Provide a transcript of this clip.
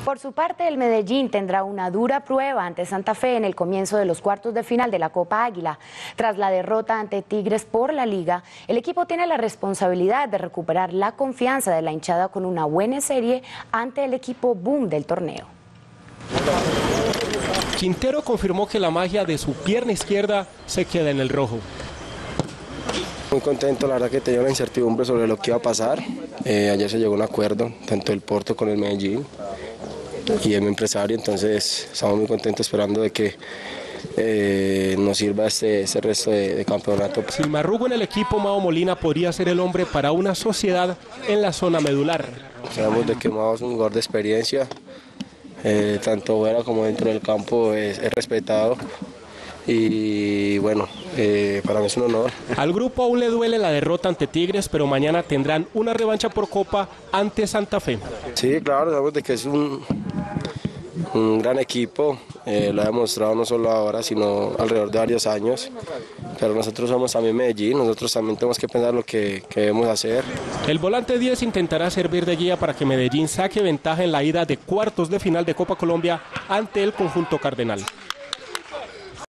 Por su parte, el Medellín tendrá una dura prueba ante Santa Fe en el comienzo de los cuartos de final de la Copa Águila. Tras la derrota ante Tigres por la Liga, el equipo tiene la responsabilidad de recuperar la confianza de la hinchada con una buena serie ante el equipo boom del torneo. Quintero confirmó que la magia de su pierna izquierda se queda en el rojo. Muy contento, la verdad que tenía una incertidumbre sobre lo que iba a pasar. Ayer se llegó a un acuerdo, tanto el Porto con el Medellín y el empresario, entonces estamos muy contentos esperando de que nos sirva ese resto de campeonato. Sin Marrugo en el equipo, Mao Molina podría ser el hombre para una sociedad en la zona medular. Sabemos de que Mao es un jugador de experiencia, tanto fuera como dentro del campo es respetado. Y bueno, para mí es un honor. Al grupo aún le duele la derrota ante Tigres, pero mañana tendrán una revancha por Copa ante Santa Fe. Sí, claro, sabemos de que es un gran equipo, lo ha demostrado no solo ahora, sino alrededor de varios años. Pero nosotros somos también Medellín, nosotros también tenemos que pensar lo que debemos hacer. El volante 10 intentará servir de guía para que Medellín saque ventaja en la ida de cuartos de final de Copa Colombia ante el conjunto cardenal.